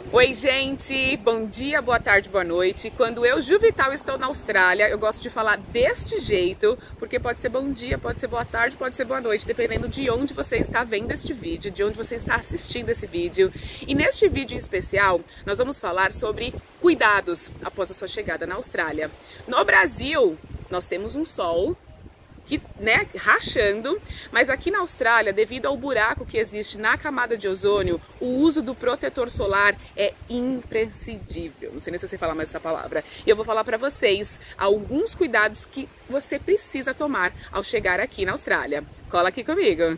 Oi gente, bom dia, boa tarde, boa noite. Quando eu, Ju Vital, estou na Austrália, eu gosto de falar deste jeito, porque pode ser bom dia, pode ser boa tarde, pode ser boa noite, dependendo de onde você está vendo este vídeo, de onde você está assistindo esse vídeo. E neste vídeo em especial, nós vamos falar sobre cuidados após a sua chegada na Austrália. No Brasil, nós temos um sol que, rachando, mas aqui na Austrália, devido ao buraco que existe na camada de ozônio, o uso do protetor solar é imprescindível. Não sei nem se eu sei falar mais essa palavra. E eu vou falar para vocês alguns cuidados que você precisa tomar ao chegar aqui na Austrália. Cola aqui comigo!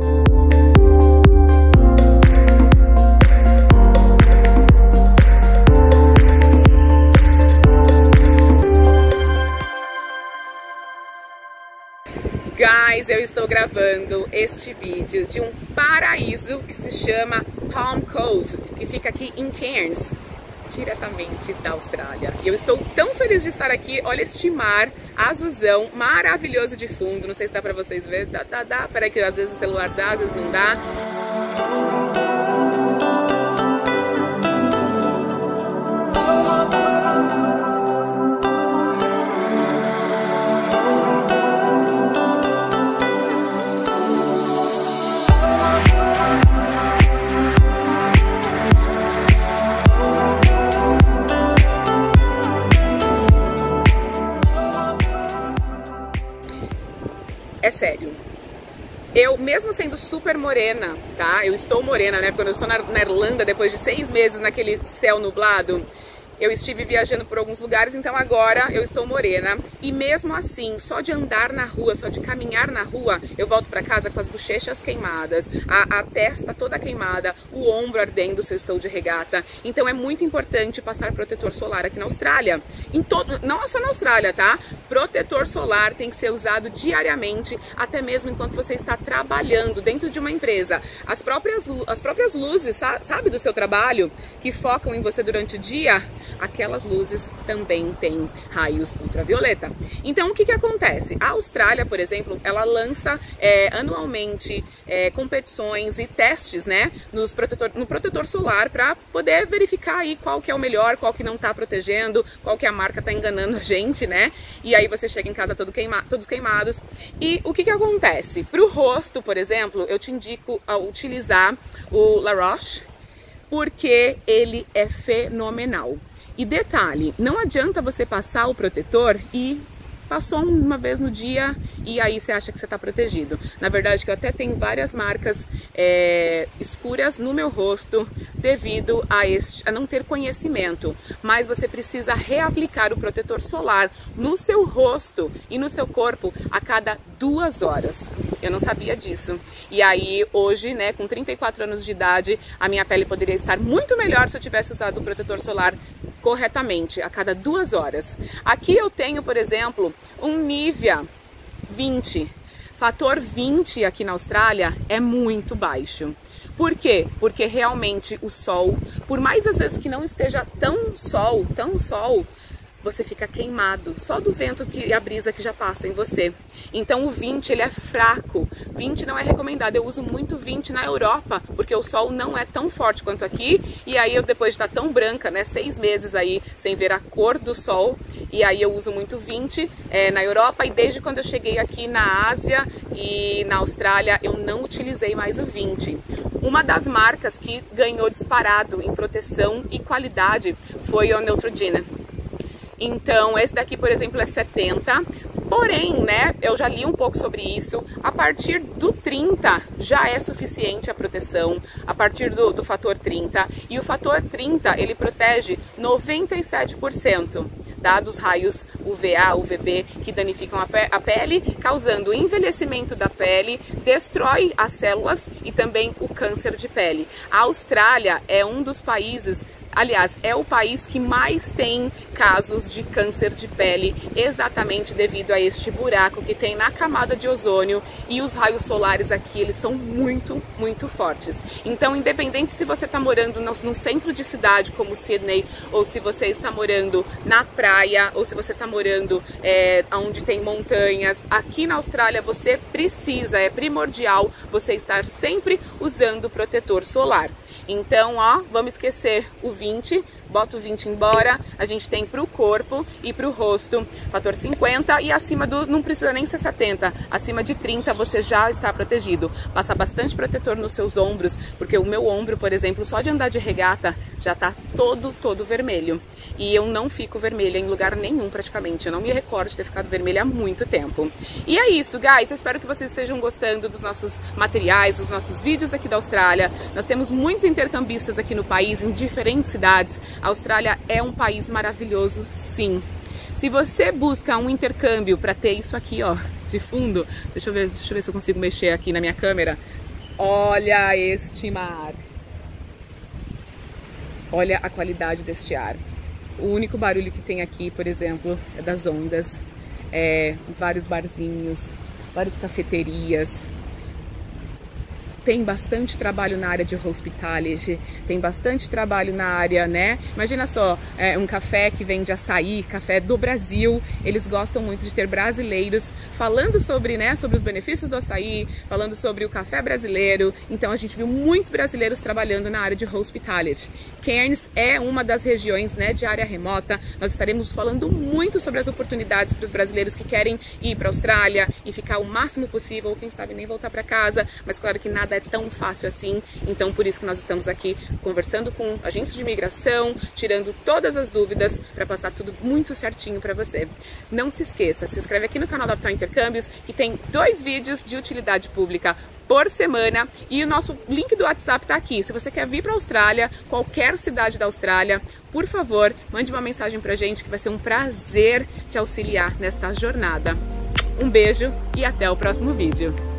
Guys, eu estou gravando este vídeo de um paraíso que se chama Palm Cove, que fica aqui em Cairns, diretamente da Austrália. E eu estou tão feliz de estar aqui. Olha este mar azulzão maravilhoso de fundo. Não sei se dá pra vocês verem. Dá. Peraí que às vezes o celular dá, às vezes não dá. É sério, eu mesmo sendo super morena, tá? Eu estou morena, né? Quando eu estou na Irlanda, depois de 6 meses naquele céu nublado, eu estive viajando por alguns lugares, então agora eu estou morena. E mesmo assim, só de andar na rua, só de caminhar na rua, eu volto para casa com as bochechas queimadas, a testa toda queimada, o ombro ardendo se eu estou de regata. Então é muito importante passar protetor solar aqui na Austrália. Não só na Austrália, tá? Protetor solar tem que ser usado diariamente, até mesmo enquanto você está trabalhando dentro de uma empresa. As próprias luzes, sabe, do seu trabalho, que focam em você durante o dia, aquelas luzes também têm raios ultravioleta. Então o que acontece? A Austrália, por exemplo, ela lança anualmente competições e testes, né, no protetor solar, para poder verificar aí qual que é o melhor, qual que não está protegendo, qual que a marca está enganando a gente, né? E aí você chega em casa todos queimados. E o que acontece? Para o rosto, por exemplo, eu te indico a utilizar o La Roche, porque ele é fenomenal. E detalhe, não adianta você passar o protetor e passou uma vez no dia e aí você acha que você está protegido. Na verdade, que eu até tenho várias marcas escuras no meu rosto devido a não ter conhecimento. Mas você precisa reaplicar o protetor solar no seu rosto e no seu corpo a cada 2 horas. Eu não sabia disso. E aí, hoje, né, com 34 anos de idade, a minha pele poderia estar muito melhor se eu tivesse usado o protetor solar corretamente, a cada 2 horas. Aqui eu tenho, por exemplo, um Nivea 20. Fator 20 aqui na Austrália é muito baixo. Por quê? Porque realmente o sol, por mais às vezes que não esteja tão sol, você fica queimado, só do vento e a brisa que já passa em você. Então o 20, ele é fraco, 20 não é recomendado. Eu uso muito 20 na Europa, porque o sol não é tão forte quanto aqui, e aí eu, depois de estar tão branca, né, 6 meses aí, sem ver a cor do sol, e aí eu uso muito 20 na Europa, e desde quando eu cheguei aqui na Ásia e na Austrália, eu não utilizei mais o 20. Uma das marcas que ganhou disparado em proteção e qualidade foi o Neutrogena. Então, esse daqui, por exemplo, é 70, porém, né, eu já li um pouco sobre isso, a partir do 30 já é suficiente a proteção, a partir do fator 30, e o fator 30, ele protege 97%, tá, dos raios UVA, UVB, que danificam a pele, causando envelhecimento da pele, destrói as células e também o câncer de pele. A Austrália é um dos países, aliás, é o país que mais tem casos de câncer de pele, exatamente devido a este buraco que tem na camada de ozônio, e os raios solares aqui, eles são muito, muito fortes. Então, independente se você está morando no centro de cidade, como Sydney, ou se você está morando na praia, ou se você está morando onde tem montanhas, aqui na Austrália você precisa, é primordial você estar sempre usando protetor solar. Então, ó, vamos esquecer o 20, bota o 20 embora, a gente tem pro corpo e pro rosto, fator 50 e acima do, não precisa nem ser 70, acima de 30 você já está protegido. Passa bastante protetor nos seus ombros, porque o meu ombro, por exemplo, só de andar de regata já tá todo vermelho. E eu não fico vermelha em lugar nenhum praticamente, eu não me recordo de ter ficado vermelha há muito tempo. E é isso, guys, eu espero que vocês estejam gostando dos nossos materiais, dos nossos vídeos aqui da Austrália. Nós temos muitos intercambistas aqui no país, em diferentes cidades. A Austrália é um país maravilhoso, sim. Se você busca um intercâmbio para ter isso aqui, ó, de fundo, deixa eu ver se eu consigo mexer aqui na minha câmera. Olha este mar. Olha a qualidade deste ar. O único barulho que tem aqui, por exemplo, é das ondas. Vários barzinhos, várias cafeterias. Tem bastante trabalho na área de hospitality, tem bastante trabalho na área, né? Imagina só, um café que vende açaí, café do Brasil. Eles gostam muito de ter brasileiros falando sobre, né, sobre os benefícios do açaí, falando sobre o café brasileiro. Então a gente viu muitos brasileiros trabalhando na área de hospitality. Cairns é uma das regiões, né, de área remota. Nós estaremos falando muito sobre as oportunidades para os brasileiros que querem ir para a Austrália e ficar o máximo possível, ou quem sabe nem voltar para casa, mas claro que nada é tão fácil assim, então por isso que nós estamos aqui conversando com agentes de imigração, tirando todas as dúvidas para passar tudo muito certinho para você. Não se esqueça, se inscreve aqui no canal da Uptown Intercâmbios, que tem 2 vídeos de utilidade pública por semana e o nosso link do WhatsApp está aqui. Se você quer vir para a Austrália, qualquer cidade da Austrália, por favor, mande uma mensagem pra gente que vai ser um prazer te auxiliar nesta jornada. Um beijo e até o próximo vídeo.